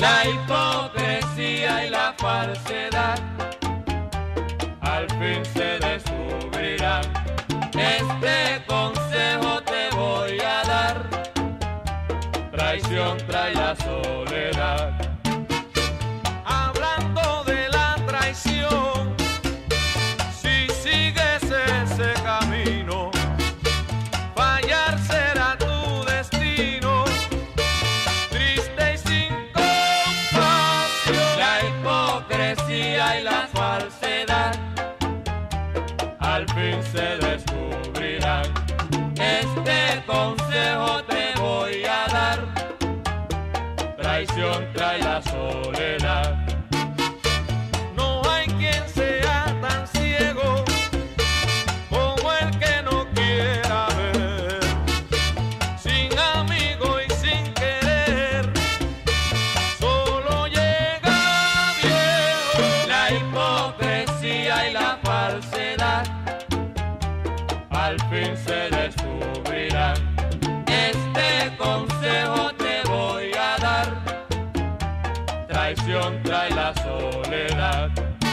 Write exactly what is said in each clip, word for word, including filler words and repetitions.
La hipocresía y la falsedad al fin se descubrirán. Este consejo te voy a dar: traición trae la soledad. Hablando de la traición, si sigues ese camino, fallar será tu destino, triste y sin compasión. La hipocresía y la falsedad al fin se descubrirán. Este consejo te voy a dar: traición trae la soledad. No hay quien sea tan ciego como el que no quiera ver. Sin amigo y sin querer, solo llega viejo. La hipocresía y la falsedad al fin se descubrirán. Este consejo te voy a dar: traición trae la soledad.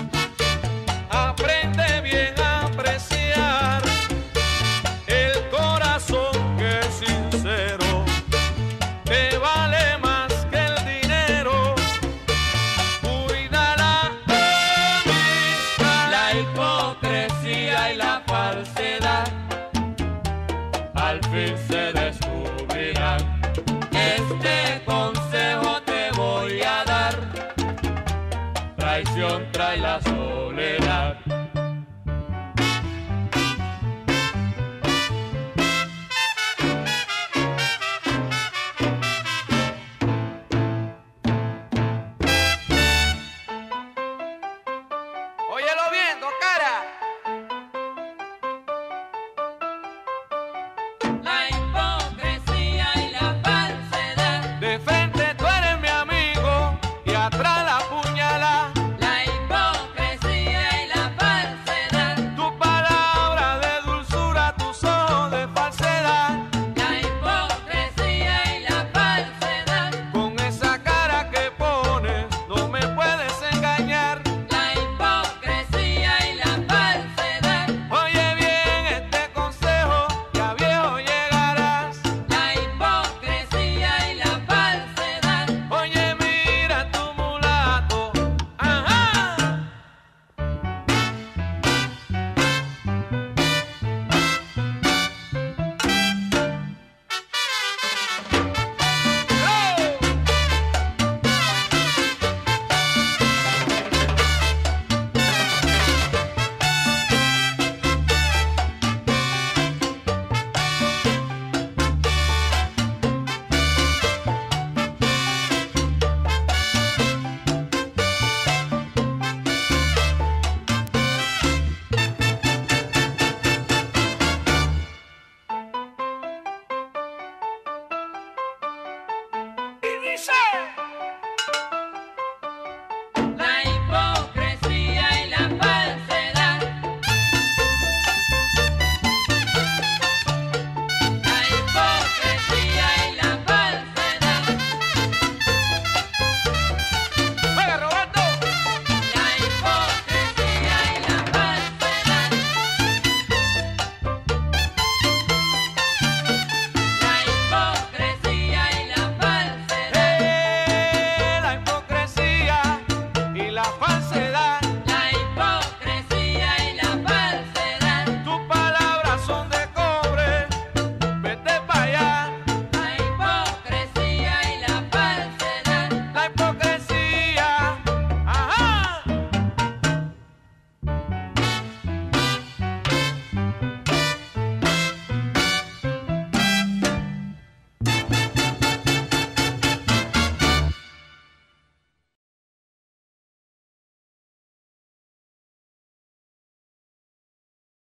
Aprende bien a apreciar el corazón que es sincero, te vale más que el dinero. Cuida la amistad. La hipocresía y la falsedad al fin se descubrirán. Este consejo te voy a dar: traición trae la soledad. Óyelo bien, dos caras. La hipocresía y la falsedad. De frente tú eres mi amigo y atrás la puñalada. La hipocresía y la falsedad. Tu palabra de dulzura, tus ojos de falsedad. La hipocresía y la falsedad. Con esa cara que pones no me puedes engañar. La hipocresía y la falsedad. Oye bien este consejo, ya viejo llegarás. La hipocresía y la falsedad. Oye mira tu mulato, ajá. Y dice